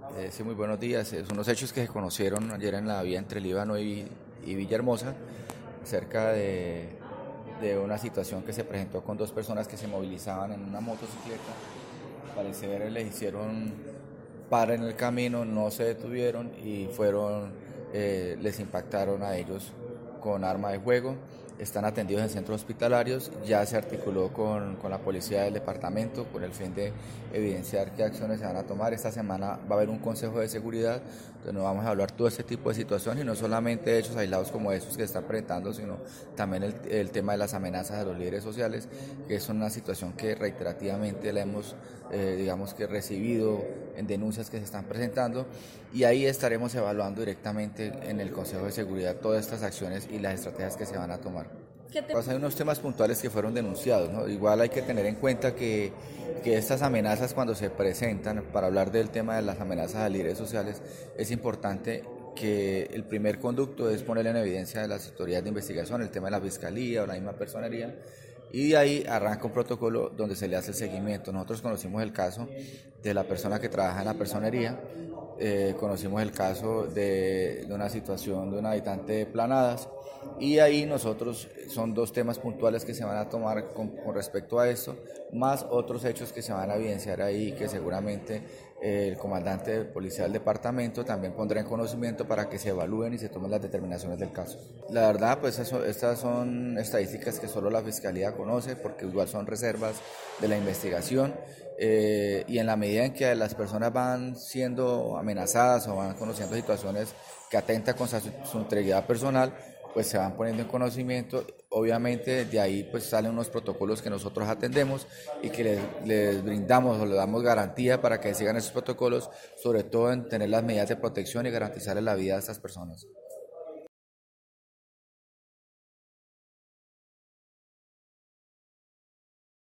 Sí, muy buenos días. Son los hechos que se conocieron ayer en la vía entre Líbano y Villahermosa, cerca de una situación que se presentó con dos personas que se movilizaban en una motocicleta. Al parecer les hicieron par en el camino, no se detuvieron y les impactaron a ellos con arma de fuego. Están atendidos en centros hospitalarios. Ya se articuló con la policía del departamento con el fin de evidenciar qué acciones se van a tomar. Esta semana va a haber un consejo de seguridad donde nos vamos a hablar todo este tipo de situaciones y no solamente hechos aislados como esos que se están presentando, sino también el tema de las amenazas a los líderes sociales, que es una situación que reiterativamente la hemos, digamos que recibido en denuncias que se están presentando, y ahí estaremos evaluando directamente en el Consejo de Seguridad todas estas acciones y las estrategias que se van a tomar. Pues hay unos temas puntuales que fueron denunciados, ¿no? Igual hay que tener en cuenta que estas amenazas, cuando se presentan, para hablar del tema de las amenazas a líderes sociales, es importante que el primer conducto es poner en evidencia de las autoridades de investigación, el tema de la fiscalía o la misma personería, y de ahí arranca un protocolo donde se le hace el seguimiento. Nosotros conocimos el caso de la persona que trabaja en la personería, conocimos el caso de una situación de un habitante de Planadas, y ahí nosotros son dos temas puntuales que se van a tomar con respecto a esto, más otros hechos que se van a evidenciar ahí, que seguramente el comandante de policía del departamento también pondrá en conocimiento para que se evalúen y se tomen las determinaciones del caso. La verdad, pues estas son estadísticas que solo la Fiscalía conoce, porque igual son reservas de la investigación, y en la medida en que las personas van siendo amenazadas o van conociendo situaciones que atentan contra su integridad personal, pues se van poniendo en conocimiento. Obviamente de ahí pues salen unos protocolos que nosotros atendemos y que les brindamos o les damos garantía para que sigan esos protocolos, sobre todo en tener las medidas de protección y garantizarles la vida a estas personas.